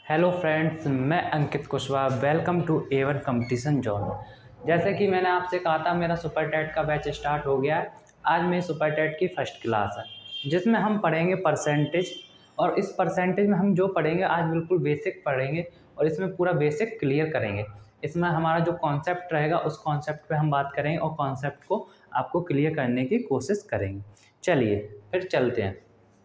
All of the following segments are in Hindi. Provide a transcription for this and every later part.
हेलो फ्रेंड्स, मैं Ankit Kushwaha. Welcome to A1 competition zone. जैसे कि मैंने आपसे कहा था, मेरा सुपर टेट का बैच स्टार्ट हो गया है। आज मेरी सुपर टेट की फर्स्ट क्लास है, जिसमें हम पढ़ेंगे परसेंटेज। और इस परसेंटेज में हम जो पढ़ेंगे आज बिल्कुल बेसिक पढ़ेंगे और इसमें पूरा बेसिक क्लियर करेंगे। इसमें हमारा जो कॉन्सेप्ट रहेगा उस कॉन्सेप्ट पे हम बात करेंगे और कॉन्सेप्ट को आपको क्लियर करने की कोशिश करेंगे। चलिए फिर चलते हैं।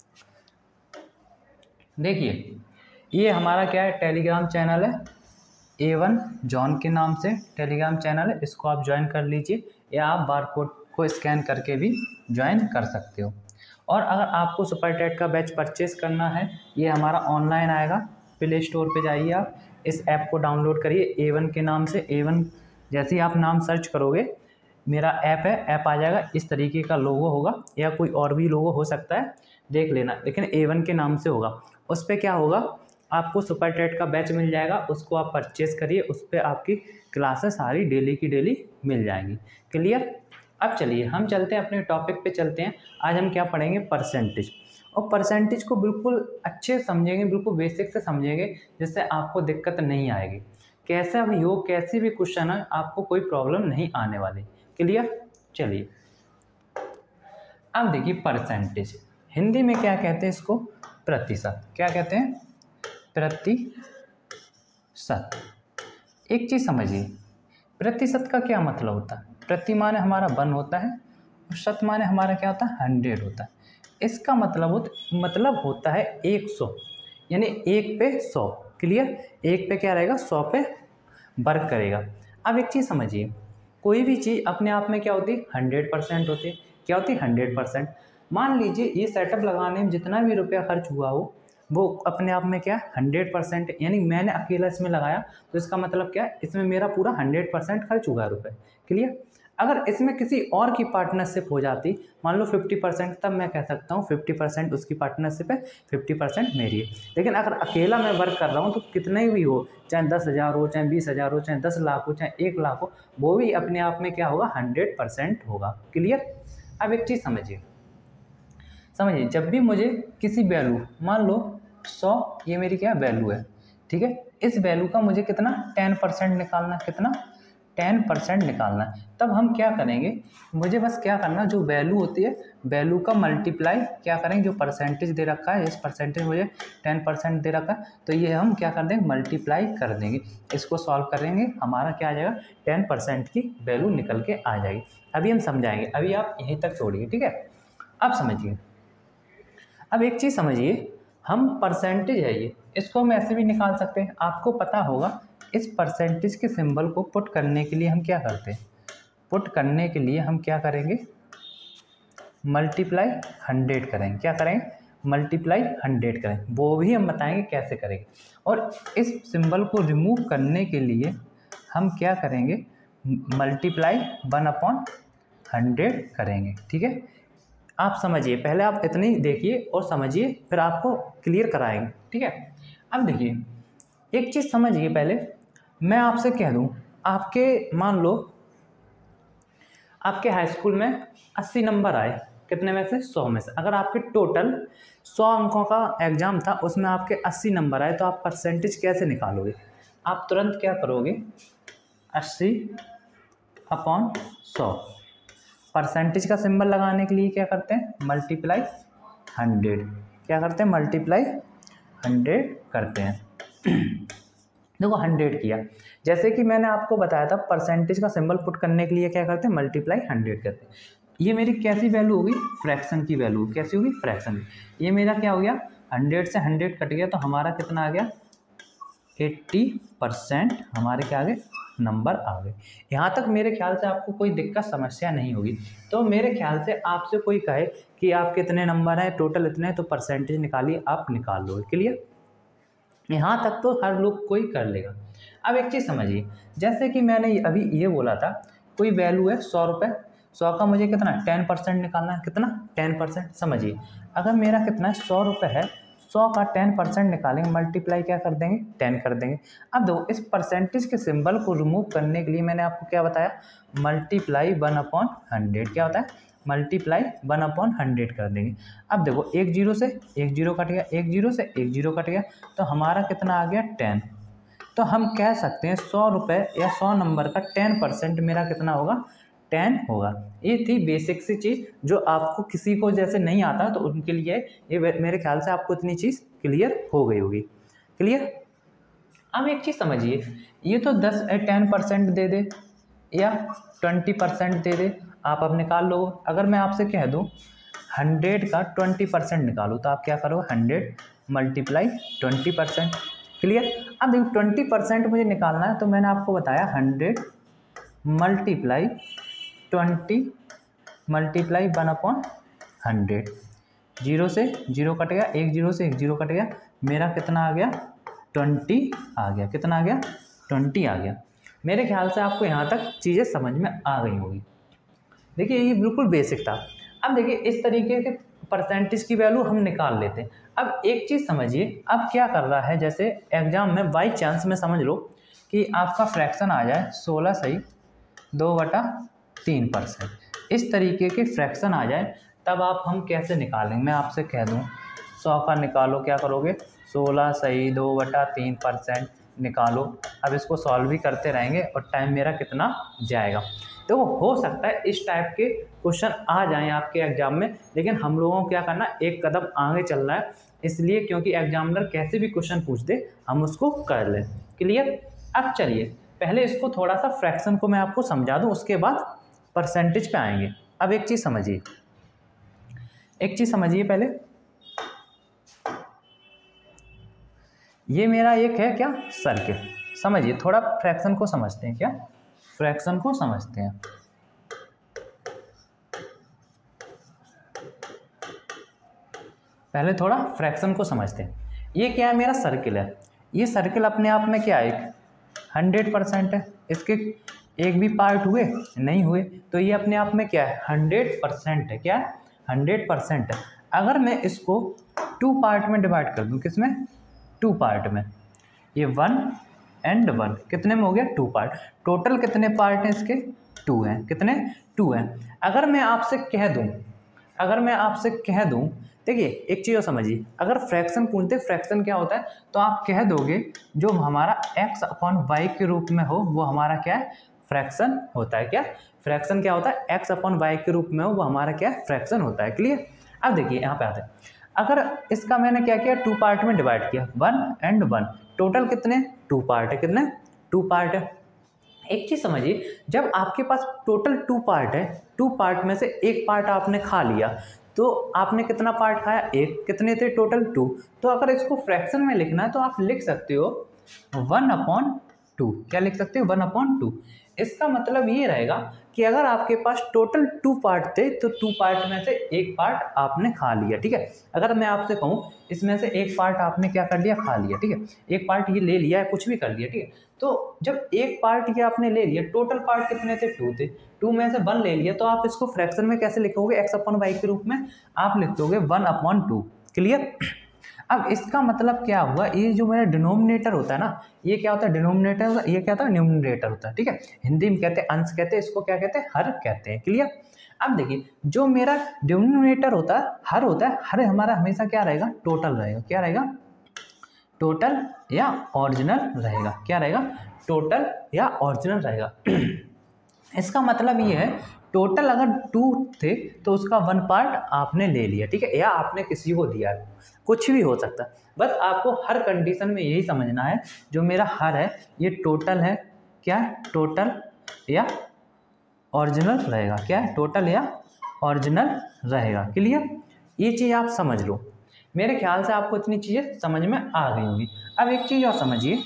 देखिए, ये हमारा क्या है, टेलीग्राम चैनल है। A1 जॉन के नाम से टेलीग्राम चैनल है, इसको आप ज्वाइन कर लीजिए या आप बारकोड को स्कैन करके भी ज्वाइन कर सकते हो। और अगर आपको सुपर टेट का बैच परचेस करना है, ये हमारा ऑनलाइन आएगा। प्ले स्टोर पे जाइए, आप इस ऐप को डाउनलोड करिए A1 के नाम से। A1 जैसे ही आप नाम सर्च करोगे, मेरा ऐप है, ऐप आ जाएगा। इस तरीके का लोगो होगा या कोई और भी लोगो हो सकता है, देख लेना, लेकिन A1 के नाम से होगा। उस पर क्या होगा, आपको सुपर टेट का बैच मिल जाएगा, उसको आप परचेस करिए। उस पर आपकी क्लासेस सारी डेली की डेली मिल जाएंगी। क्लियर। अब चलिए हम चलते हैं अपने टॉपिक पे चलते हैं। आज हम क्या पढ़ेंगे, परसेंटेज। और परसेंटेज को बिल्कुल अच्छे समझेंगे, बिल्कुल बेसिक से समझेंगे, जिससे आपको दिक्कत नहीं आएगी। कैसा भी हो, कैसे भी क्वेश्चन है, आपको कोई प्रॉब्लम नहीं आने वाली। क्लियर। चलिए अब देखिए, परसेंटेज हिंदी में क्या कहते हैं, इसको प्रतिशत। क्या कहते हैं, प्रतिशत। एक चीज़ समझिए, प्रतिशत का क्या मतलब होता है। प्रति माने हमारा 1 होता है और शत माने हमारा क्या होता है, 100 होता है। इसका मतलब होता है 100, यानी 1 पे 100। क्लियर। 1 पे क्या रहेगा, 100 पे वर्क करेगा। अब एक चीज़ समझिए, कोई भी चीज़ अपने आप में क्या होती है, 100% होती है। क्या होती है, 100%। मान लीजिए ये सेटअप लगाने में जितना भी रुपया खर्च हुआ हो, वो अपने आप में क्या है, 100%। यानी मैंने अकेला इसमें लगाया तो इसका मतलब क्या है, इसमें मेरा पूरा 100% खर्च हुआ है रुपये। क्लियर। अगर इसमें किसी और की पार्टनरशिप हो जाती, मान लो 50%, तब मैं कह सकता हूँ 50% उसकी पार्टनरशिप है, 50% मेरी है। लेकिन अगर अकेला मैं वर्क कर रहा हूँ तो कितने भी हो, चाहे 10,000 हो, चाहे 20,000 हो, चाहे 10 लाख हो, चाहे 1 लाख हो, वो भी अपने आप में क्या होगा, 100% होगा। क्लियर। अब एक चीज़ समझिए, जब भी मुझे किसी वैल्यू, मान लो 100, ये मेरी क्या वैल्यू है, ठीक है। इस वैल्यू का मुझे कितना 10% निकालना, कितना 10% निकालना है। तब हम क्या करेंगे, मुझे बस क्या करना, जो वैल्यू होती है वैल्यू का मल्टीप्लाई क्या करेंगे, जो परसेंटेज दे रखा है, इस परसेंटेज मुझे 10% दे रखा है, तो ये हम क्या कर देंगे, मल्टीप्लाई कर देंगे। इसको सॉल्व करेंगे, हमारा क्या आ जाएगा, 10% की वैल्यू निकल के आ जाएगी। अभी हम समझाएंगे, अभी आप यहीं तक छोड़िए, ठीक है। अब समझिए, अब एक चीज़ समझिए, हम परसेंटेज है ये, इसको हम ऐसे भी निकाल सकते हैं। आपको पता होगा, इस परसेंटेज के सिंबल को पुट करने के लिए हम क्या करते हैं, पुट करने के लिए हम क्या करेंगे, मल्टीप्लाई 100 करेंगे। क्या करेंगे, मल्टीप्लाई 100 करेंगे। वो भी हम बताएंगे कैसे करेंगे। और इस सिंबल को रिमूव करने के लिए हम क्या करेंगे, मल्टीप्लाई 1/100 करेंगे। ठीक है। आप समझिए, पहले आप इतनी देखिए और समझिए, फिर आपको क्लियर कराएंगे। ठीक है। अब देखिए, एक चीज़ समझिए, पहले मैं आपसे कह दूं, आपके मान लो आपके हाई स्कूल में 80 नंबर आए, कितने में से, 100 में से। अगर आपके टोटल 100 अंकों का एग्ज़ाम था, उसमें आपके 80 नंबर आए, तो आप परसेंटेज कैसे निकालोगे। आप तुरंत क्या करोगे, 80/100। परसेंटेज का सिंबल लगाने के लिए क्या करते हैं, मल्टीप्लाई 100। क्या करते हैं, मल्टीप्लाई 100 करते हैं। देखो 100 किया, जैसे कि मैंने आपको बताया था, परसेंटेज का सिंबल पुट करने के लिए क्या करते हैं, मल्टीप्लाई 100 करते हैं। ये मेरी कैसी वैल्यू होगी, फ्रैक्शन की वैल्यू। कैसी होगी, फ्रैक्शन। ये मेरा क्या हो गया, 100 से 100 कट गया, तो हमारा कितना आ गया, 80% हमारे क्या आ गए, नंबर आ गए। यहाँ तक मेरे ख्याल से आपको कोई दिक्कत समस्या नहीं होगी। तो मेरे ख्याल से आपसे कोई कहे कि आप कितने नंबर हैं, टोटल इतने, तो परसेंटेज निकालिए, आप निकाल लोगे। क्लियर। यहाँ तक तो हर लोग कोई कर लेगा। अब एक चीज़ समझिए, जैसे कि मैंने अभी ये बोला था, कोई वैल्यू है 100 रुपये, 100 का मुझे कितना 10% निकालना है, कितना 10%। समझिए, अगर मेरा कितना है, 100 रुपये है, 100 का 10% निकालेंगे, मल्टीप्लाई क्या कर देंगे, 10 कर देंगे। अब देखो, इस परसेंटेज के सिंबल को रिमूव करने के लिए मैंने आपको क्या बताया, मल्टीप्लाई 1/100। क्या होता है, मल्टीप्लाई 1/100 कर देंगे। अब देखो एक जीरो से एक जीरो कट गया, एक जीरो से एक जीरो कट गया, तो हमारा कितना आ गया 10। तो हम कह सकते हैं 100 रुपये या 100 नंबर का 10% मेरा कितना होगा 10 होगा। ये थी बेसिक सी चीज़ जो आपको किसी को जैसे नहीं आता तो उनके लिए ये मेरे ख्याल से आपको इतनी चीज़ क्लियर हो गई होगी। क्लियर। अब एक चीज़ समझिए, ये तो 10% दे दे या 20% दे दे, आप अब निकाल लो। अगर मैं आपसे कह दूं 100 का 20% निकालो तो आप क्या करोगे 100 मल्टीप्लाई 20%। क्लियर। अब देखो 20% मुझे निकालना है तो मैंने आपको बताया 100 मल्टीप्लाई 20 मल्टीप्लाई 1/100। जीरो से जीरो कट गया, एक जीरो से एक जीरो कट गया, मेरा कितना आ गया 20 आ गया। कितना आ गया 20 आ गया। मेरे ख्याल से आपको यहाँ तक चीज़ें समझ में आ गई होगी। देखिए ये बिल्कुल बेसिक था। अब देखिए इस तरीके के परसेंटेज की वैल्यू हम निकाल लेते हैं। अब एक चीज़ समझिए, अब क्या कर रहा है, जैसे एग्जाम में बाई चांस में समझ लो कि आपका फ्रैक्शन आ जाए 16 सही 2/3%, इस तरीके के फ्रैक्शन आ जाए, तब आप हम कैसे निकालेंगे। मैं आपसे कह दूं 100 का निकालो, क्या करोगे 16 सही 2/3% निकालो। अब इसको सॉल्व भी करते रहेंगे और टाइम मेरा कितना जाएगा। तो हो सकता है इस टाइप के क्वेश्चन आ जाएं आपके एग्जाम में, लेकिन हम लोगों को क्या करना, एक कदम आगे चलना है, इसलिए क्योंकि एग्जामिनर कैसे भी क्वेश्चन पूछ दे हम उसको कर लें। क्लियर। अब चलिए पहले इसको थोड़ा सा फ्रैक्शन को मैं आपको समझा दूं, उसके बाद परसेंटेज पे आएंगे। अब एक चीज़ समझिए, एक चीज़ समझिए पहले, ये मेरा एक है क्या सर्किल। समझिए थोड़ा फ्रैक्शन को समझते हैं, क्या फ्रैक्शन को समझते हैं। पहले थोड़ा फ्रैक्शन को समझते हैं। ये क्या है, मेरा सर्किल है। ये सर्किल अपने आप में क्या है, एक 100% है। इसके एक भी पार्ट हुए नहीं हुए, तो ये अपने आप में क्या है 100% है। क्या है 100% है। अगर मैं इसको 2 पार्ट में डिवाइड कर दूं, किसमें 2 पार्ट में, ये 1 और 1 कितने में हो गया 2 पार्ट। टोटल कितने पार्ट हैं इसके 2 हैं। कितने 2 हैं। अगर मैं आपसे कह दूं देखिए एक चीज़ और समझिए, अगर फ्रैक्शन पूछते फ्रैक्शन क्या होता है तो आप कह दोगे जो हमारा x/y के रूप में हो वो हमारा क्या है फ्रैक्शन होता है। क्या फ्रैक्शन क्या होता है, x/y के रूप में हो वो हमारा क्या है फ्रैक्शन होता है। क्लियर। अब देखिए यहाँ पे आते हैं, अगर इसका मैंने क्या किया 2 पार्ट में डिवाइड किया 1 और 1, टोटल कितने 2 पार्ट है। कितने 2 पार्ट है। एक चीज़ समझिए, जब आपके पास टोटल 2 पार्ट है, 2 पार्ट में से एक पार्ट आपने खा लिया, तो आपने कितना पार्ट खाया, एक। कितने थे टोटल 2। तो अगर इसको फ्रैक्शन में लिखना है तो आप लिख सकते हो 1/2। क्या लिख सकते हो 1/2। इसका मतलब ये रहेगा कि अगर आपके पास टोटल 2 पार्ट थे तो 2 पार्ट में से एक पार्ट आपने खा लिया। ठीक है। अगर मैं आपसे कहूँ इसमें से एक पार्ट आपने क्या कर लिया, खा लिया। ठीक है, एक पार्ट ये ले लिया है, कुछ भी कर लिया। ठीक है, तो जब एक पार्ट ये आपने ले लिया, टोटल पार्ट कितने थे 2 थे, 2 में से 1 ले लिया, तो आप इसको फ्रैक्शन में कैसे लिखोगे x/y के रूप में आप लिख दोगे 1/2। क्लियर। अब इसका मतलब क्या हुआ, ये जो मेरा डिनोमिनेटर होता है ना, ये क्या होता है डिनोमिनेटर, ये क्या होता है न्यूमरेटर होता है। ठीक है, हिंदी में कहते हैं अंश कहते हैं, इसको क्या कहते हैं हर कहते हैं। क्लियर। अब देखिए जो मेरा डिनोमिनेटर होता है हर होता है, हर हमारा हमेशा क्या रहेगा टोटल रहेगा। क्या रहेगा टोटल या ओरिजिनल रहेगा। क्या रहेगा टोटल या ओरिजिनल रहेगा। इसका मतलब ये है टोटल अगर 2 थे तो उसका 1 पार्ट आपने ले लिया। ठीक है, या आपने किसी को दिया, कुछ भी हो सकता है। बस आपको हर कंडीशन में यही समझना है, जो मेरा हर है ये टोटल है, क्या टोटल या ओरिजिनल रहेगा। क्या है टोटल या ओरिजिनल रहेगा। क्लियर। ये चीज़ आप समझ लो। मेरे ख्याल से आपको इतनी चीज़ें समझ में आ गई होंगी। अब एक चीज़ और समझिए,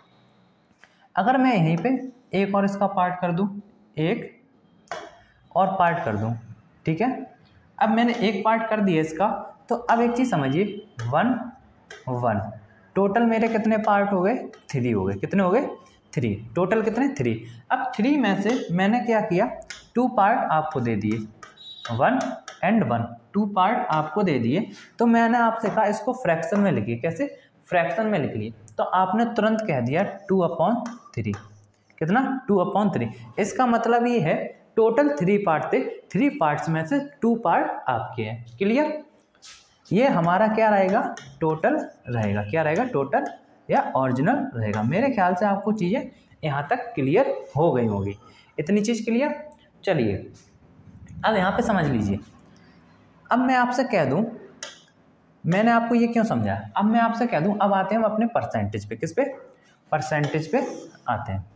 अगर मैं यहीं पे एक और इसका पार्ट कर दूं, एक और पार्ट कर दूं, ठीक है, अब मैंने एक पार्ट कर दिया इसका, तो अब एक चीज़ समझिए 1 1 टोटल मेरे कितने पार्ट हो गए 3 हो गए। कितने हो गए 3। टोटल कितने 3। अब 3 में से मैंने क्या किया 2 पार्ट आपको दे दिए 1 और 1, 2 पार्ट आपको दे दिए, तो मैंने आपसे कहा इसको फ्रैक्शन में लिखिए। कैसे फ्रैक्शन में लिख लिए, तो आपने तुरंत कह दिया 2/3। कितना 2/3। इसका मतलब ये है टोटल 3 पार्ट थे, 3 पार्ट्स में से 2 पार्ट आपके हैं। क्लियर? ये हमारा क्या रहेगा? टोटल रहेगा। क्या रहेगा? टोटल या ओरिजिनल रहेगा। मेरे ख्याल से आपको चीज़ें यहाँ तक क्लियर हो गई होगी। इतनी चीज़ क्लियर? चलिए अब यहाँ पे समझ लीजिए। अब मैं आपसे कह दूँ, मैंने आपको ये क्यों समझाया, अब मैं आपसे कह दूँ, अब आते हैं हम अपने परसेंटेज पे। किस पे? परसेंटेज पे आते हैं।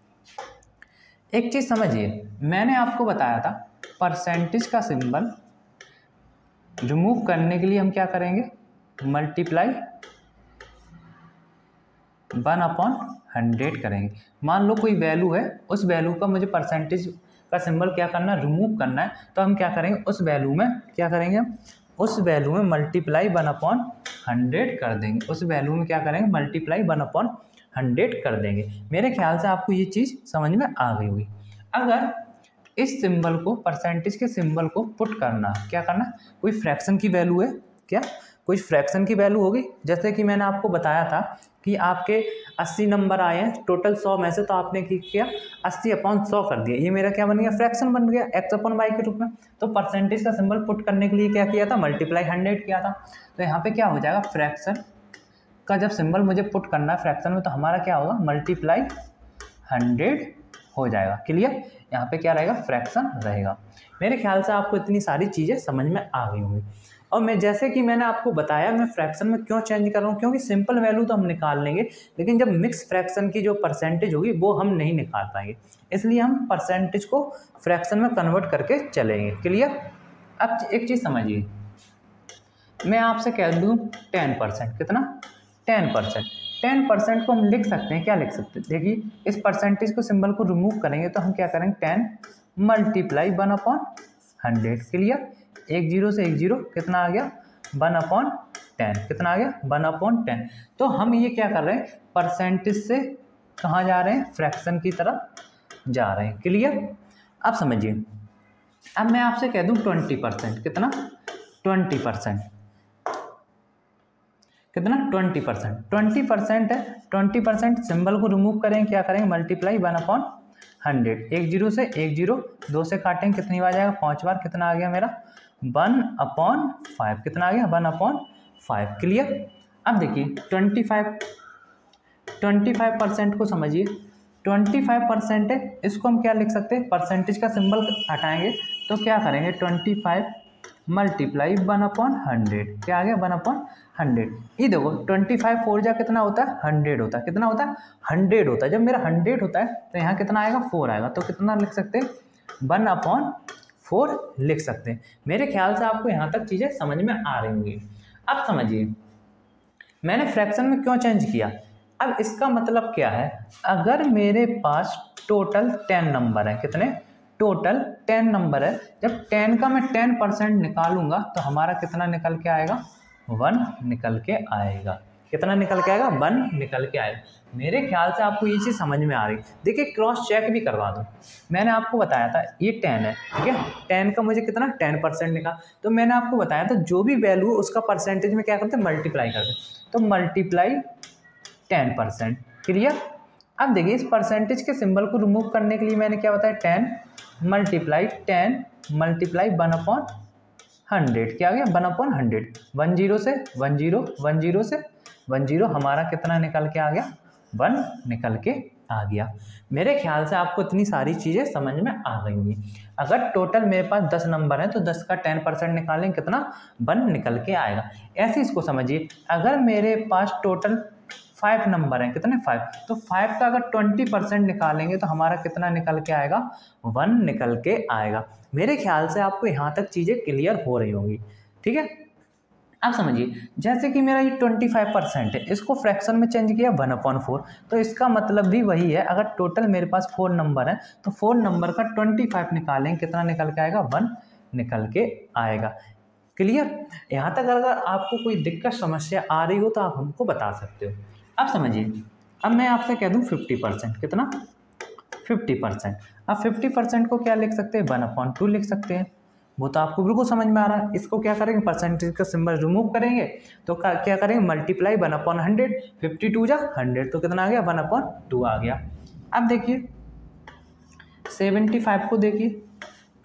एक चीज़ समझिए, मैंने आपको बताया था परसेंटेज का सिंबल रिमूव करने के लिए हम क्या करेंगे? मल्टीप्लाई 1/100 करेंगे। मान लो कोई वैल्यू है, उस वैल्यू का मुझे परसेंटेज का सिंबल क्या करना है? रिमूव करना है। तो हम क्या करेंगे? उस वैल्यू में क्या करेंगे? हम उस वैल्यू में मल्टीप्लाई 1/100 कर देंगे। उस वैल्यू में क्या करेंगे? मल्टीप्लाई 1/100 कर देंगे। मेरे ख्याल से आपको ये चीज़ समझ में आ गई होगी। अगर इस सिंबल को, परसेंटेज के सिंबल को पुट करना, क्या करना? कोई फ्रैक्शन की वैल्यू है क्या? कोई फ्रैक्शन की वैल्यू होगी। जैसे कि मैंने आपको बताया था कि आपके 80 नंबर आए हैं टोटल 100 में से, तो आपने क्या किया? 80/100 कर दिया। ये मेरा क्या बन गया? फ्रैक्शन बन गया x/y के रूप में। तो परसेंटेज का सिंबल पुट करने के लिए क्या किया था? मल्टीप्लाई 100 किया था। तो यहाँ पे क्या हो जाएगा? फ्रैक्शन का जब सिंबल मुझे पुट करना है फ्रैक्शन में, तो हमारा क्या होगा? मल्टीप्लाई 100 हो जाएगा। क्लियर? यहाँ पे क्या रहेगा? फ्रैक्शन रहेगा। मेरे ख्याल से आपको इतनी सारी चीज़ें समझ में आ गई होंगी। और मैं जैसे कि मैंने आपको बताया, मैं फ्रैक्शन में क्यों चेंज कर रहा हूँ, क्योंकि सिंपल वैल्यू तो हम निकाल लेंगे, लेकिन जब मिक्स फ्रैक्शन की जो परसेंटेज होगी वो हम नहीं निकाल पाएंगे। इसलिए हम परसेंटेज को फ्रैक्शन में कन्वर्ट करके चलेंगे। क्लियर? अब एक चीज़ समझिए, मैं आपसे कह दूँ 10%। कितना? 10%। 10% को हम लिख सकते हैं, क्या लिख सकते हैं? देखिए, इस परसेंटेज को सिंबल को रिमूव करेंगे तो हम क्या करेंगे? 10 मल्टीप्लाई 1/100। क्लियर? 1 0 से 1 0 कितना आ गया? 1/10। कितना आ गया? 1/10। तो हम ये क्या कर रहे हैं? परसेंटेज से कहाँ जा रहे हैं? फ्रैक्शन की तरफ जा रहे हैं। क्लियर? अब समझिए, अब मैं आपसे कह दूँ 20%। कितना? 20%। कितना? 20%। 20% है। 20% सिंबल को रिमूव करें, क्या करेंगे? मल्टीप्लाई 1/100। 1 0 से 1 0, 2 से काटेंगे, कितनी बार जाएगा? 5 बार। कितना आ गया मेरा? 1/5। कितना आ गया? 1/5। क्लियर? अब देखिए 25% को समझिए। 25% है, इसको हम क्या लिख सकते हैं? परसेंटेज का सिंबल हटाएंगे तो क्या करेंगे? 25 मल्टीप्लाई 1/100। क्या आ गया? 1/100। ये देखो 25 4 जा कितना होता है? 100 होता है। कितना होता है? 100 होता है। जब मेरा 100 होता है तो यहाँ कितना आएगा? 4 आएगा। तो कितना लिख सकते हैं? 1/4 लिख सकते हैं। मेरे ख्याल से आपको यहाँ तक चीज़ें समझ में आ रही होंगी। अब समझिए मैंने फ्रैक्शन में क्यों चेंज किया। अब इसका मतलब क्या है? अगर मेरे पास टोटल 10 नंबर है, कितने? टोटल 10 नंबर है। जब 10 का मैं 10% निकालूंगा तो हमारा कितना निकल के आएगा? 1 निकल के आएगा। कितना निकल के आएगा? 1 निकल के आएगा। मेरे ख्याल से आपको ये चीज़ समझ में आ रही। देखिए क्रॉस चेक भी करवा दूँ। मैंने आपको बताया था ये 10 है, ठीक है? 10 का मुझे कितना? 10% निकाल। तो मैंने आपको बताया था जो भी वैल्यू उसका परसेंटेज में क्या करते हैं? मल्टीप्लाई करते हैं। तो मल्टीप्लाई 10%। क्लियर? अब देखिए इस परसेंटेज के सिंबल को रिमूव करने के लिए मैंने क्या बताया? 10 मल्टीप्लाई 1/100। क्या आ गया? 1/100। 1 0 से 1 0, 1 0 से 1 0, हमारा कितना निकल के आ गया? 1 निकल के आ गया। मेरे ख्याल से आपको इतनी सारी चीज़ें समझ में आ गई होंगी। अगर टोटल मेरे पास 10 नंबर है तो 10 का 10% निकालें, कितना? 1 निकल के आएगा। ऐसे इसको समझिए, अगर मेरे पास टोटल 5 नंबर हैं, कितने? 5, तो 5 का अगर 20% निकालेंगे तो हमारा कितना निकल के आएगा? 1 निकल के आएगा। मेरे ख्याल से आपको यहाँ तक चीज़ें क्लियर हो रही होंगी। ठीक है? अब समझिए, जैसे कि मेरा ये 25% है, इसको फ्रैक्शन में चेंज किया 1/4, तो इसका मतलब भी वही है। अगर टोटल मेरे पास 4 नंबर है तो 4 नंबर का 25 निकालें, कितना निकल के आएगा? 1 निकल के आएगा। क्लियर? यहाँ तक अगर आपको कोई दिक्कत समस्या आ रही हो तो आप हमको बता सकते हो। अब समझिए, अब मैं आपसे कह दूँ 50%। कितना? 50%। अब 50% को क्या लिख सकते हैं? 1/2 लिख सकते हैं। वो तो आपको बिल्कुल समझ में आ रहा है। इसको क्या करेंगे? परसेंटेज का सिंबल रिमूव करेंगे तो क्या करेंगे? मल्टीप्लाई 1/100। 52 जा 100, तो कितना आ गया? 1/2 आ गया। अब देखिए 75 को देखिए,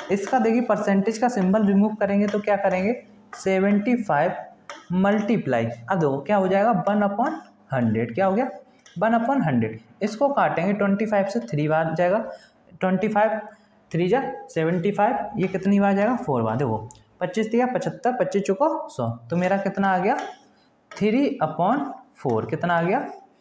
इसका देखिए परसेंटेज का सिंबल रिमूव करेंगे तो क्या करेंगे 75 मल्टीप्लाई, अब देखो क्या हो जाएगा 1/100, क्या हो गया 1/100। इसको काटेंगे 25 से 3 बार जाएगा, 25 3 जा 75, ये कितनी बार जाएगा 4 बार। देखो 25 दिया 75, 25 चुको 100, तो मेरा कितना आ गया 3/4, कितना आ गया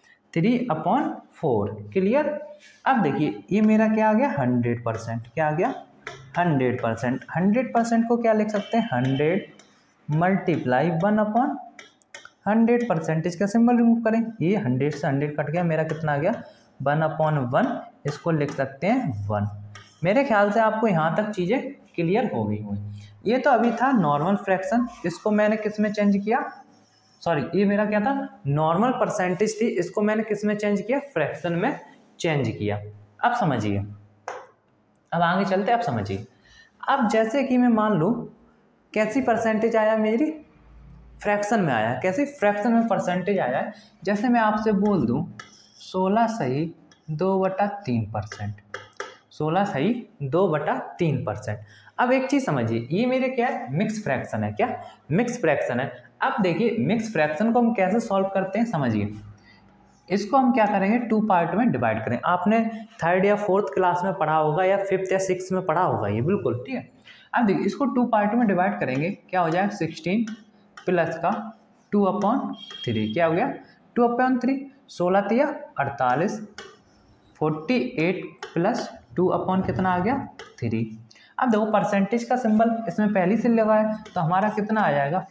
3/4। क्लियर। अब देखिए ये मेरा क्या आ गया 100%, क्या आ गया 100%। 100% को क्या लिख सकते हैं 100 मल्टीप्लाई 1/100। परसेंटेज का सिंबल रिमूव करें, ये 100 से 100 कट गया, मेरा कितना आ गया 1/1, इसको लिख सकते हैं 1। मेरे ख्याल से आपको यहाँ तक चीज़ें क्लियर हो गई होंगी। ये तो अभी था नॉर्मल फ्रैक्शन, इसको मैंने किस में चेंज किया, सॉरी ये मेरा क्या था नॉर्मल परसेंटेज थी, इसको मैंने किस में चेंज किया फ्रैक्शन में चेंज किया। अब समझिए, अब आगे चलते आप समझिए। अब जैसे कि मैं मान लूँ कैसी परसेंटेज आया मेरी फ्रैक्शन में आया, कैसी फ्रैक्शन में परसेंटेज आया है, जैसे मैं आपसे बोल दूँ 16 सही 2/3%, 16 सही 2/3%। अब एक चीज़ समझिए, ये मेरे क्या है मिक्स फ्रैक्शन है, क्या मिक्स फ्रैक्शन है। अब देखिए मिक्स फ्रैक्शन को हम कैसे सॉल्व करते हैं समझिए। इसको हम क्या करेंगे 2 पार्ट में डिवाइड करें। आपने 3rd या 4th क्लास में पढ़ा होगा या 5th या 6th में पढ़ा होगा ये, बिल्कुल ठीक है। अब देखिए इसको 2 पार्ट में डिवाइड करेंगे, क्या हो जाएगा 16 प्लस का 2/3, क्या हो गया 2/3, 16 तिया 48, 48 प्लस 2 कितना आ गया 3। अब देखो परसेंटेज का सिंबल इसमें पहले से लगा है, तो हमारा कितना आ जाएगा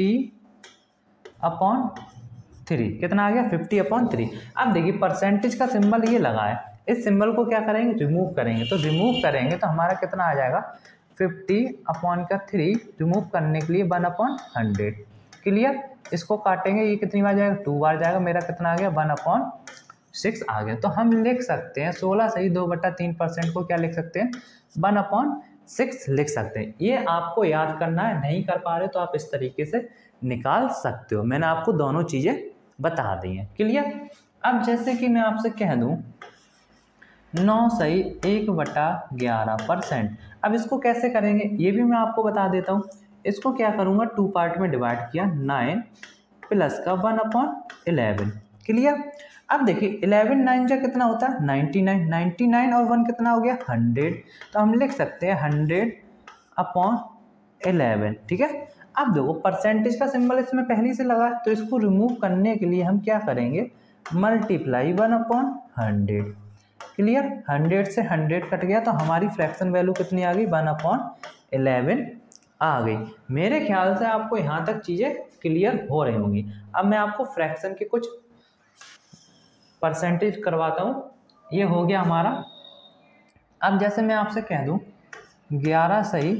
50/3, कितना आ गया 50/3। अब देखिए परसेंटेज का सिंबल ये लगा है, इस सिंबल को क्या करेंगे रिमूव करेंगे, तो रिमूव करेंगे तो हमारा कितना आ जाएगा 50/3, रिमूव करने के लिए 1/100। क्लियर। इसको काटेंगे, ये कितनी बार जाएगा 2 बार जाएगा, मेरा कितना आ गया 1/6 आ गया। तो हम लिख सकते हैं 16 सही 2/3% को क्या लिख सकते हैं 1/6 लिख सकते हैं। ये आपको याद करना है, नहीं कर पा रहे तो आप इस तरीके से निकाल सकते हो, मैंने आपको दोनों चीज़ें बता दी हैं। क्लियर। अब जैसे कि मैं आपसे कह दूं 9 सही 1/11%, अब इसको कैसे करेंगे ये भी मैं आपको बता देता हूँ। इसको क्या करूँगा 2 पार्ट में डिवाइड किया, 9 प्लस का 1/11। क्लियर। अब देखिए 11 9 जा कितना होता है 99, 99 और 1 कितना हो गया 100, तो हम लिख सकते हैं 100/11। ठीक है। अब देखो परसेंटेज का सिंबल इसमें पहले से लगा है, तो इसको रिमूव करने के लिए हम क्या करेंगे मल्टीप्लाई 1/100। क्लियर। 100 से 100 कट गया, तो हमारी फ्रैक्शन वैल्यू कितनी आ गई 1/11 आ गई। मेरे ख्याल से आपको यहाँ तक चीज़ें क्लियर हो रही होंगी। अब मैं आपको फ्रैक्शन के कुछ परसेंटेज करवाता हूँ। ये हो गया हमारा। अब जैसे मैं आपसे कह दूँ 11 सही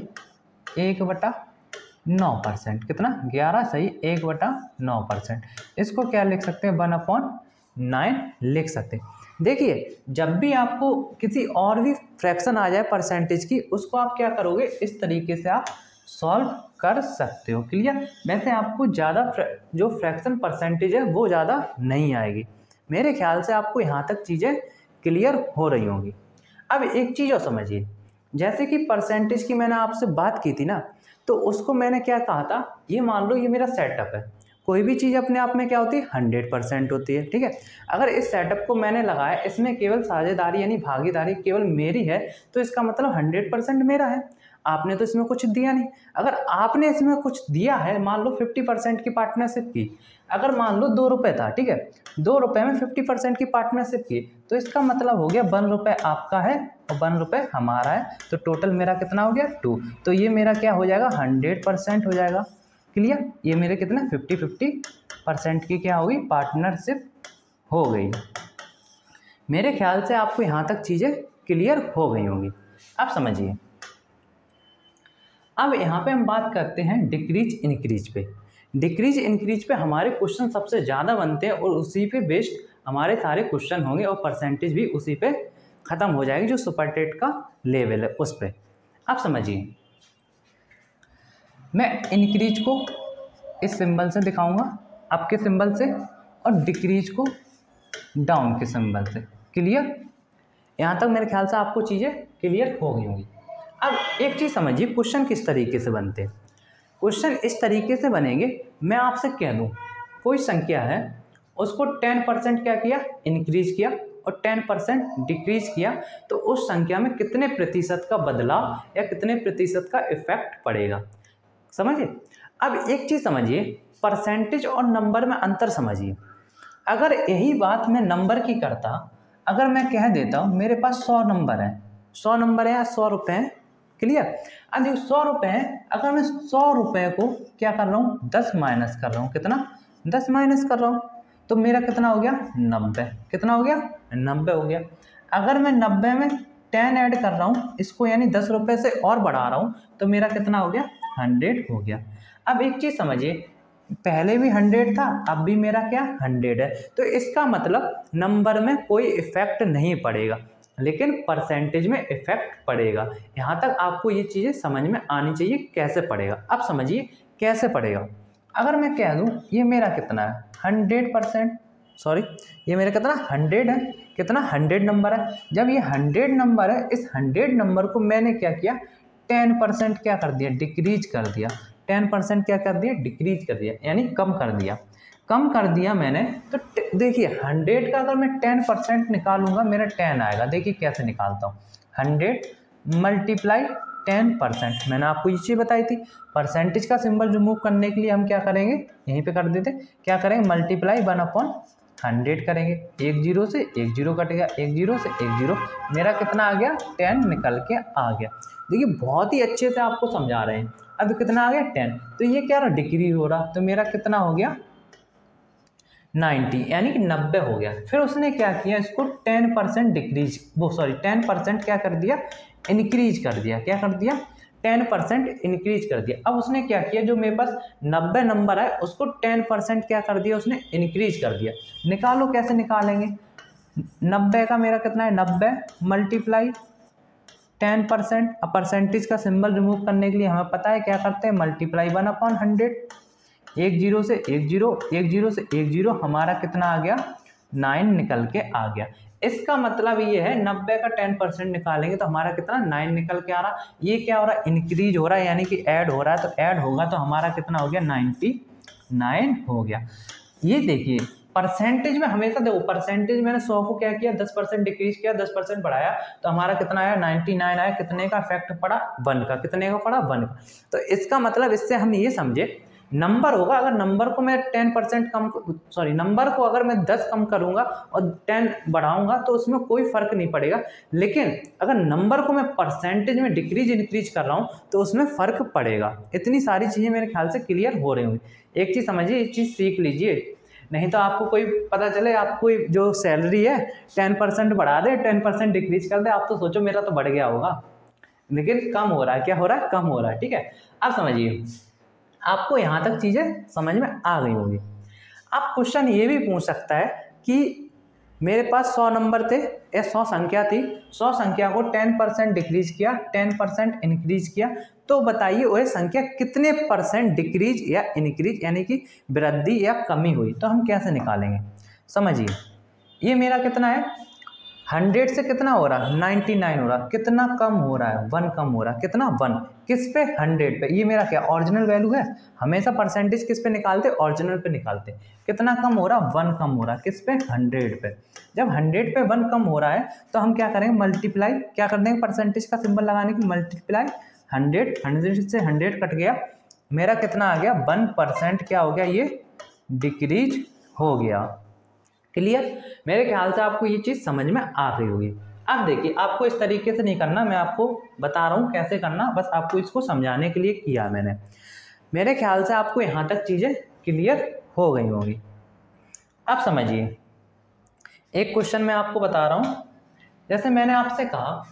1/9%, कितना 11 सही 1/9%, इसको क्या लिख सकते हैं 1/9 लिख सकते हैं। देखिए जब भी आपको किसी और भी फ्रैक्शन आ जाए परसेंटेज की, उसको आप क्या करोगे इस तरीके से आप सॉल्व कर सकते हो। क्लियर। वैसे आपको ज़्यादा जो फ्रैक्शन परसेंटेज है वो ज़्यादा नहीं आएगी। मेरे ख्याल से आपको यहाँ तक चीज़ें क्लियर हो रही होंगी। अब एक चीज़ और समझिए, जैसे कि परसेंटेज की मैंने आपसे बात की थी ना, तो उसको मैंने क्या कहा था, ये मान लो ये मेरा सेटअप है, कोई भी चीज़ अपने आप में क्या होती है 100% होती है। ठीक है। अगर इस सेटअप को मैंने लगाया, इसमें केवल साझेदारी यानी भागीदारी केवल मेरी है, तो इसका मतलब 100% मेरा है। आपने तो इसमें कुछ दिया नहीं। अगर आपने इसमें कुछ दिया है, मान लो 50% की पार्टनरशिप की, अगर मान लो 2 रुपये था, ठीक है, 2 रुपये में 50% की पार्टनरशिप की, तो इसका मतलब हो गया 1 रुपये आपका है और 1 रुपये हमारा है, तो टोटल मेरा कितना हो गया 2। तो ये मेरा क्या हो जाएगा 100% हो जाएगा। क्लियर। ये मेरे कितना 50-50% की क्या होगी पार्टनरशिप हो गई। मेरे ख्याल से आपको यहाँ तक चीज़ें क्लियर हो गई होंगी। अब समझिए, अब यहाँ पे हम बात करते हैं डिक्रीज इंक्रीज पे। डिक्रीज इंक्रीज पे हमारे क्वेश्चन सबसे ज़्यादा बनते हैं और उसी पे बेस्ड हमारे सारे क्वेश्चन होंगे और परसेंटेज भी उसी पे ख़त्म हो जाएगी, जो सुपरटेट का लेवल है उस पर। अब समझिए, मैं इंक्रीज को इस सिंबल से दिखाऊंगा, अप के सिंबल से, और डिक्रीज को डाउन के सिंबल से। क्लियर। यहाँ तक मेरे ख्याल से आपको चीज़ें क्लियर हो गई होंगी। अब एक चीज़ समझिए, क्वेश्चन किस तरीके से बनते हैं। क्वेश्चन इस तरीके से बनेंगे, मैं आपसे कह दूं कोई संख्या है, उसको 10% क्या किया, इंक्रीज किया, और 10% डिक्रीज किया, तो उस संख्या में कितने प्रतिशत का बदलाव या कितने प्रतिशत का इफेक्ट पड़ेगा। समझिए। अब एक चीज़ समझिए, परसेंटेज और नंबर में अंतर समझिए। अगर यही बात मैं नंबर की करता, अगर मैं कह देता हूँ मेरे पास 100 नंबर है, 100 नंबर है या 100 रुपये हैं, क्लियर। अब देखो 100 रुपये हैं, अगर मैं 100 रुपये को क्या कर रहा हूँ, 10 माइनस कर रहा हूँ, कितना, 10 माइनस कर रहा हूँ, तो मेरा कितना हो गया, 90। कितना हो गया, 90 हो गया। अगर मैं 90 में 10 ऐड कर रहा हूँ इसको, यानी 10 रुपये से और बढ़ा रहा हूँ, तो मेरा कितना हो गया, 100 हो गया। अब एक चीज़ समझिए, पहले भी 100 था, अब भी मेरा क्या 100 है, तो इसका मतलब नंबर में कोई इफेक्ट नहीं पड़ेगा, लेकिन परसेंटेज में इफेक्ट पड़ेगा। यहाँ तक आपको ये चीज़ें समझ में आनी चाहिए कैसे पड़ेगा। अब समझिए कैसे पड़ेगा। अगर मैं कह दूँ ये मेरा कितना है, 100%, सॉरी ये मेरा कितना 100 है, कितना 100 नंबर है। जब ये 100 नंबर है, इस 100 नंबर को मैंने क्या किया, 10% क्या कर दिया, डिक्रीज कर दिया। 10% क्या कर दिया, डिक्रीज कर दिया, यानी कम कर दिया। कम कर दिया मैंने, तो देखिए 100 का अगर मैं 10% निकालूंगा मेरा 10 आएगा। देखिए कैसे निकालता हूँ, 100 मल्टीप्लाई 10%। मैंने आपको ये चीज़ बताई थी, परसेंटेज का सिंबल रिमूव करने के लिए हम क्या करेंगे, यहीं पे कर देते, क्या करेंगे, मल्टीप्लाई 1/100 करेंगे। एक जीरो से एक जीरो कटेगा, एक जीरो से एक जीरो, मेरा कितना आ गया, 10 निकल के आ गया। देखिए बहुत ही अच्छे से आपको समझा रहे हैं। अब कितना आ गया, 10, तो ये क्या रहा, डिक्रीज हो रहा, तो मेरा कितना हो गया, 90, यानी कि 90 हो गया। फिर उसने क्या किया, इसको 10% डिक्रीज, 10% क्या कर दिया, इंक्रीज कर दिया। क्या कर दिया, 10% इंक्रीज कर दिया। अब उसने क्या किया, जो मेरे पास 90 नंबर है उसको 10% क्या कर दिया, उसने इंक्रीज कर दिया। निकालो, कैसे निकालेंगे, 90 का मेरा कितना है, 90 मल्टीप्लाई 10%। अब परसेंटेज का सिंबल रिमूव करने के लिए हमें पता है क्या करते हैं, मल्टीप्लाई 1/100। एक जीरो से एक जीरो, एक जीरो से एक जीरो, हमारा कितना आ गया, 9 निकल के आ गया। इसका मतलब ये है 90 का 10% निकालेंगे तो हमारा कितना, 9 निकल के आ रहा। ये क्या हो रहा है, इंक्रीज हो रहा है, यानी कि ऐड हो रहा है, तो ऐड होगा तो हमारा कितना हो गया, 99 हो गया। ये देखिए परसेंटेज में हमेशा देखो, परसेंटेज मैंने 100 को क्या किया, 10% डिक्रीज किया, 10% बढ़ाया, तो हमारा कितना आया, 99 आया। कितने का इफेक्ट पड़ा, 1 का। कितने का पड़ा, 1 का। तो इसका मतलब इससे हम ये समझे, नंबर होगा, अगर नंबर को मैं 10% कम, सॉरी नंबर को अगर मैं 10 कम करूंगा और 10 बढ़ाऊंगा तो उसमें कोई फर्क नहीं पड़ेगा। लेकिन अगर नंबर को मैं परसेंटेज में डिक्रीज इंक्रीज कर रहा हूं तो उसमें फर्क पड़ेगा। इतनी सारी चीजें मेरे ख्याल से क्लियर हो रही होंगी। एक चीज समझिए, एक चीज सीख लीजिए, नहीं तो आपको कोई पता चले आपको जो सैलरी है 10% बढ़ा दे, 10% डिक्रीज कर दे, आप तो सोचो मेरा तो बढ़ गया होगा, लेकिन कम हो रहा है। क्या हो रहा है, कम हो रहा है। ठीक है, अब समझिए, आपको यहाँ तक चीज़ें समझ में आ गई होगी। आप क्वेश्चन ये भी पूछ सकता है कि मेरे पास 100 नंबर थे या 100 संख्या थी, 100 संख्या को 10% डिक्रीज किया, 10% इंक्रीज किया, तो बताइए वह संख्या कितने परसेंट डिक्रीज या इंक्रीज, यानी कि वृद्धि या कमी हुई। तो हम कैसे निकालेंगे, समझिए। ये मेरा कितना है, 100 से कितना हो रहा है, 99 हो रहा, कितना कम हो रहा है, 1 कम हो रहा है। कितना, 1 किस पे, 100 पे। ये मेरा क्या ओरिजिनल वैल्यू है, हमेशा परसेंटेज किस पे निकालते, ओरिजिनल पे निकालते। कितना कम हो रहा, 1 कम हो रहा, किस पे, 100 पे। जब 100 पे 1 कम हो रहा है तो हम क्या करेंगे, मल्टीप्लाई क्या कर देंगे, परसेंटेज का सिंबल लगाने की, मल्टीप्लाई 100 से 100 कट गया, मेरा कितना आ गया, 1% क्या हो गया, ये डिक्रीज हो गया। क्लियर, मेरे ख्याल से आपको ये चीज़ समझ में आ गई होगी। अब देखिए, आपको इस तरीके से नहीं करना, मैं आपको बता रहा हूँ कैसे करना, बस आपको इसको समझाने के लिए किया मैंने। मेरे ख्याल से आपको यहाँ तक चीज़ें क्लियर हो गई होंगी। अब समझिए, एक क्वेश्चन मैं आपको बता रहा हूँ। जैसे मैंने आपसे कहा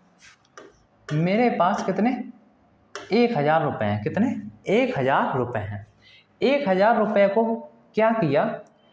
मेरे पास कितने, 1000 रुपये हैं। कितने, 1000 रुपये हैं। 1000 रुपये को क्या किया,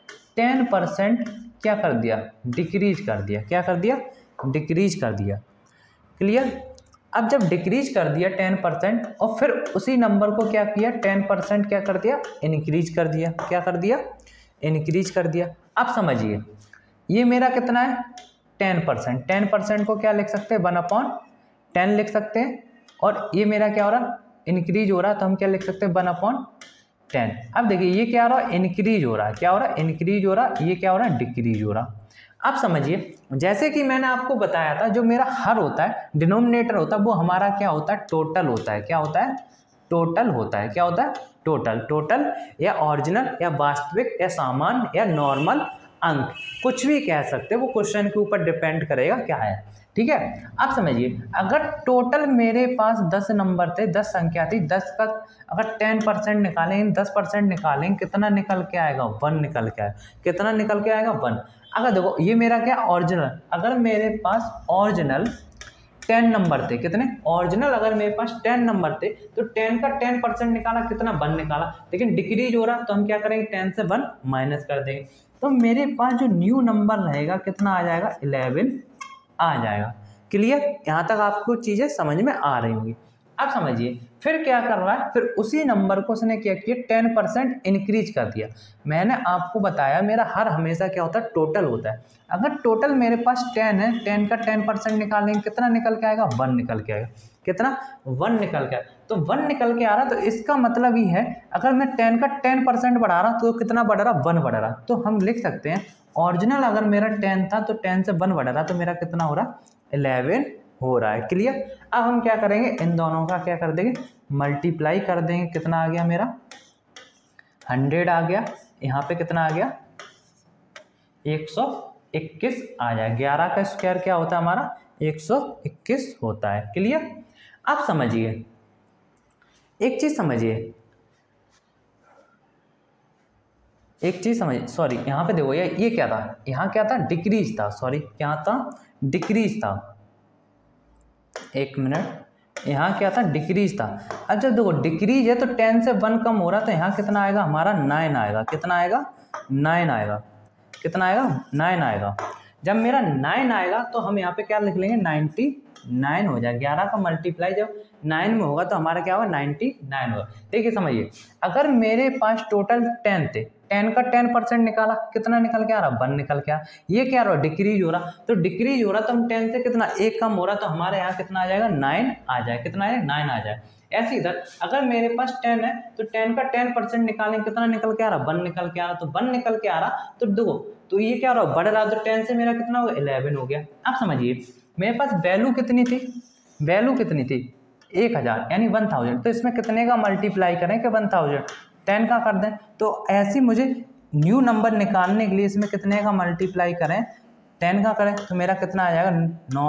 10% क्या कर दिया, डिक्रीज कर दिया। क्या कर दिया, डिक्रीज कर दिया। क्लियर, अब जब डिक्रीज कर दिया 10% और फिर उसी नंबर को क्या किया, 10% क्या कर दिया, इंक्रीज कर दिया। क्या कर दिया, इंक्रीज कर दिया। अब समझिए, ये मेरा कितना है, 10%। 10% को क्या लिख सकते हैं, 1/10 लिख सकते हैं। और ये मेरा क्या हो रहा है, इंक्रीज हो रहा है, तो हम क्या लिख सकते हैं 1/10। अब देखिए ये क्या हो रहा है, इंक्रीज हो रहा है, क्या हो रहा है, इंक्रीज हो रहा है, ये क्या हो रहा है, डिक्रीज हो रहा। अब समझिए, जैसे कि मैंने आपको बताया था, जो मेरा हर होता है, डिनोमिनेटर होता है, वो हमारा क्या होता है, टोटल होता है। क्या होता है, टोटल होता है। क्या होता है, टोटल। टोटल या ओरिजिनल या वास्तविक या सामान्य या नॉर्मल अंक, कुछ भी कह सकते हैं, वो क्वेश्चन के ऊपर डिपेंड करेगा क्या है। ठीक है, अब समझिए, अगर टोटल मेरे पास 10 नंबर थे, 10 संख्या थी, 10 का अगर 10% निकालेंगे, 10% निकालेंगे, कितना निकल के आएगा, 1 निकल के आएगा। कितना निकल के आएगा, 1। अगर देखो ये मेरा क्या, ओरिजिनल, अगर मेरे पास ओरिजिनल 10 नंबर थे, कितने ओरिजिनल, अगर मेरे पास 10 नंबर थे, तो 10 का 10% निकाला, कितना 1 निकाला। लेकिन डिक्रीज हो रहा, तो हम क्या करेंगे, 10 से 1 माइनस कर देंगे, तो मेरे पास जो न्यू नंबर रहेगा कितना आ जाएगा, 11 आ जाएगा। क्लियर, यहाँ तक आपको चीज़ें समझ में आ रही होंगी। अब समझिए फिर क्या कर रहा है, फिर उसी नंबर को उसने क्या किया, 10% इंक्रीज कर दिया। मैंने आपको बताया मेरा हर हमेशा क्या होता है, टोटल होता है। अगर टोटल मेरे पास 10 है, 10 का 10% निकालेंगे, कितना निकल के आएगा, 1 निकल के आएगा। कितना, 1 निकल के आएगा। तो 1 निकल के आ रहा, तो इसका मतलब ही है, अगर मैं 10 का 10% बढ़ा रहा, तो कितना बढ़ रहा, 1 बढ़ रहा। तो हम लिख सकते हैं, ओरिजिनल अगर मेरा 10 था, तो 10 से 1 बढ़ रहा, तो मेरा कितना हो रहा, 11 हो रहा है। क्लियर, अब हम क्या करेंगे, इन दोनों का क्या कर देंगे, मल्टीप्लाई कर देंगे। कितना आ गया मेरा, 100 आ गया, यहाँ पे कितना आ गया, 121 आ जाए। 11 का स्क्वायर क्या होता है हमारा, 121 होता है। क्लियर, अब समझिए एक चीज, समझिए, सॉरी यहाँ पे देखो, ये क्या था, यहाँ क्या था, डिक्रीज था, सॉरी क्या था, डिक्रीज था। एक मिनट, यहाँ क्या था, डिक्रीज था। अब जब देखो डिक्रीज है, तो 10 से 1 कम हो रहा, तो यहाँ कितना आएगा हमारा, 9 आएगा। कितना आएगा, 9 आएगा। कितना आएगा, 9 आएगा। जब मेरा 9 आएगा, तो हम यहाँ पे क्या लिख लेंगे, 99 हो जाएगा। 11 का मल्टीप्लाई जब 9 में होगा, तो हमारा क्या होगा, 99 होगा। देखिए समझिए, अगर मेरे पास टोटल 10 थे, 10 का 10% निकाला, कितना निकल के आ रहा, 1 निकल के आ। ये क्या रहा, डिक्रीज हो रहा, तो डिक्रीज हो रहा, तो हम 10 से कितना 1 कम हो रहा, तो हमारे यहाँ कितना आ जाएगा, 9 आ जाए। कितना है, 9 आ जाए। ऐसे इधर अगर मेरे पास 10 है, तो 10 का 10% निकालें, कितना निकल के आ रहा, 1 निकल के आ रहा। तो 1 निकल के आ रहा, तो देखो, तो ये क्या हो रहा, बढ़ रहा, तो 10 से मेरा कितना होगा, 11 हो गया। अब समझिए, मेरे पास वैल्यू कितनी थी, वैल्यू कितनी थी, 1000 यानी 1000। तो इसमें कितने का मल्टीप्लाई करें कि 1000, 10 का कर दें। तो ऐसे मुझे न्यू नंबर निकालने के लिए इसमें कितने का मल्टीप्लाई करें, 10 का करें, तो मेरा कितना आ जाएगा,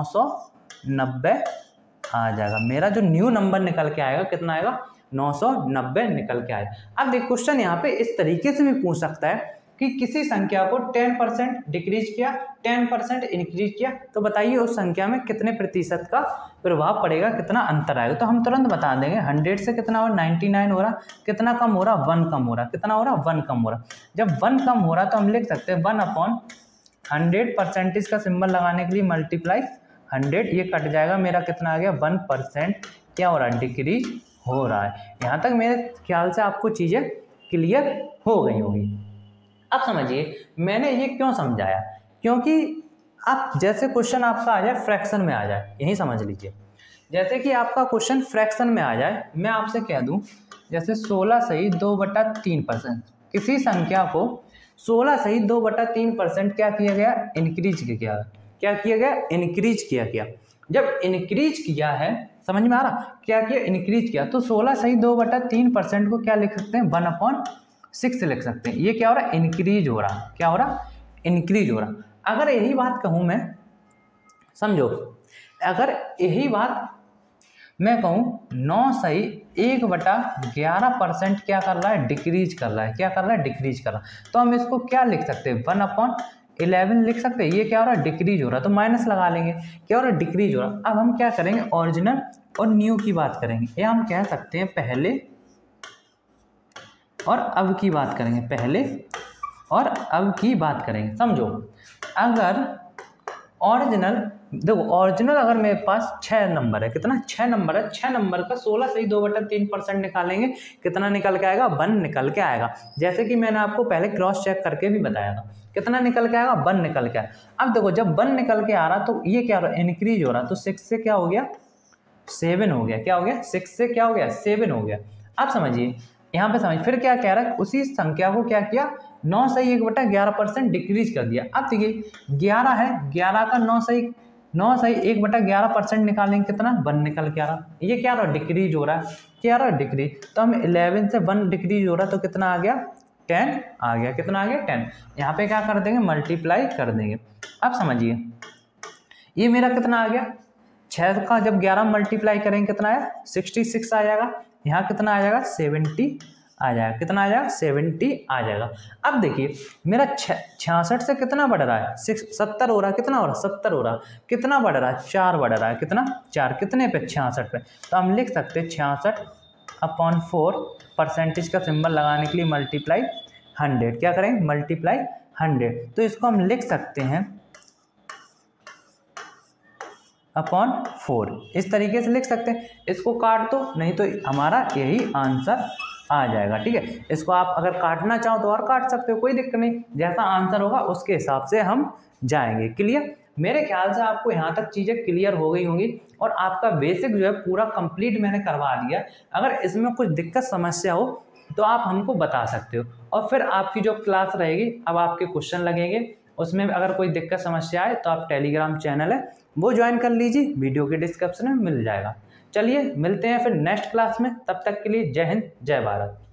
990 आ जाएगा। मेरा जो न्यू नंबर निकल के आएगा, कितना आएगा, 990 निकल के आएगा। अब देख, क्वेश्चन यहाँ पे इस तरीके से भी पूछ सकता है कि किसी संख्या को 10% डिक्रीज किया, 10% इंक्रीज किया, तो बताइए उस संख्या में कितने प्रतिशत का प्रभाव पड़ेगा, कितना अंतर आएगा। तो हम तुरंत बता देंगे, 100 से कितना हो, 99 हो रहा, कितना कम हो रहा, 1 कम हो रहा। कितना हो रहा, 1 कम हो रहा। जब 1 कम हो रहा, तो हम लिख सकते हैं 1/100, परसेंटेज का सिंबल लगाने के लिए मल्टीप्लाई 100, ये कट जाएगा, मेरा कितना आ गया, 1% क्या हो रहा है, डिक्रीज हो रहा है। यहाँ तक मेरे ख्याल से आपको चीज़ें क्लियर हो गई होगी। अब समझिए मैंने ये क्यों समझाया, क्योंकि आप जैसे क्वेश्चन आपका आ जाए फ्रैक्शन में आ जाए, यही समझ लीजिए, जैसे कि आपका क्वेश्चन फ्रैक्शन में आ जाए, मैं आपसे कह दूं जैसे 16 सही 2/3%, किसी संख्या को 16 सही 2/3% क्या किया गया, इंक्रीज किया। क्या किया गया, इंक्रीज किया गया। जब इंक्रीज किया है, समझ में आ रहा, क्या किया, इंक्रीज किया, तो 16 सही 2/3% को क्या लिख सकते हैं, 1/6 लिख सकते हैं। ये क्या हो रहा है, इंक्रीज हो रहा। क्या हो रहा, इंक्रीज हो रहा। अगर यही बात कहूँ मैं, समझो, अगर यही बात मैं कहूँ 9 सही 1/11% क्या कर रहा है, डिक्रीज कर रहा है। क्या कर रहा है, डिक्रीज कर रहा है। तो हम इसको क्या लिख सकते हैं, 1/11 लिख सकते हैं। ये क्या हो रहा है, डिक्रीज हो रहा है, तो माइनस लगा लेंगे, क्या हो रहा है, डिक्रीज हो रहा। अब हम क्या करेंगे, ओरिजिनल और न्यू की बात करेंगे, या हम कह सकते हैं पहले और अब की बात करेंगे, पहले और अब की बात करेंगे। समझो, अगर ओरिजिनल, देखो ओरिजिनल अगर मेरे पास 6 नंबर है, कितना 6 नंबर है, 6 नंबर का 16 सही 2/3% निकालेंगे, कितना निकल के आएगा, 1 निकल के आएगा। जैसे कि मैंने आपको पहले क्रॉस चेक करके भी बताया था, कितना निकल के आएगा, 1 निकल के आएगा। अब देखो जब 1 निकल के आ रहा, तो ये क्या हो रहा है, इंक्रीज हो रहा, तो 6 से क्या हो गया, 7 हो गया। क्या हो गया? 6 से क्या हो गया? 7 हो गया। अब समझिए यहाँ पे समझ, फिर क्या कह रहा है, उसी संख्या को क्या किया, 9 सही 1/11% डिक्रीज कर दिया। अब देखिए 11 है, 11 का 9 सही 1/11% निकालेंगे कितना? 1 निकल के आ रहा। ये क्या रहा? डिक्रीज हो रहा है। क्या रहा? डिक्रीज। तो हम 11 से 1 डिक्रीज हो रहा है तो कितना आ गया? 10 आ गया। कितना आ गया? 10। यहाँ पे क्या कर देंगे? मल्टीप्लाई कर देंगे। अब समझिए ये मेरा कितना आ गया? 6 का जब 11 मल्टीप्लाई करेंगे कितना आया? 66 आ जाएगा। यहाँ कितना आ जाएगा? 70 आ जाएगा। कितना आ जाएगा? 70 आ जाएगा। अब देखिए मेरा 66 से कितना बढ़ रहा है? 70 हो रहा है। कितना हो रहा है? 70 हो रहा है। कितना बढ़ रहा है? 4 बढ़ रहा है। कितना? 4। कितने पे? 66 पे। तो हम लिख सकते हैं 66/4 परसेंटेज का सिंबल लगाने के लिए मल्टीप्लाई 100। क्या करेंगे? मल्टीप्लाई 100। तो इसको हम लिख सकते हैं /4। इस तरीके से लिख सकते हैं। इसको काट दो, नहीं तो हमारा यही आंसर आ जाएगा। ठीक है, इसको आप अगर काटना चाहो तो और काट सकते हो, कोई दिक्कत नहीं। जैसा आंसर होगा उसके हिसाब से हम जाएंगे। क्लियर? मेरे ख्याल से आपको यहाँ तक चीज़ें क्लियर हो गई होंगी और आपका बेसिक जो है पूरा कंप्लीट मैंने करवा दिया। अगर इसमें कुछ दिक्कत समस्या हो तो आप हमको बता सकते हो, और फिर आपकी जो क्लास रहेगी, अब आपके क्वेश्चन लगेंगे, उसमें अगर कोई दिक्कत समस्या आए तो आप टेलीग्राम चैनल है वो ज्वाइन कर लीजिए, वीडियो के डिस्क्रिप्शन में मिल जाएगा। चलिए मिलते हैं फिर नेक्स्ट क्लास में, तब तक के लिए जय हिंद जय भारत।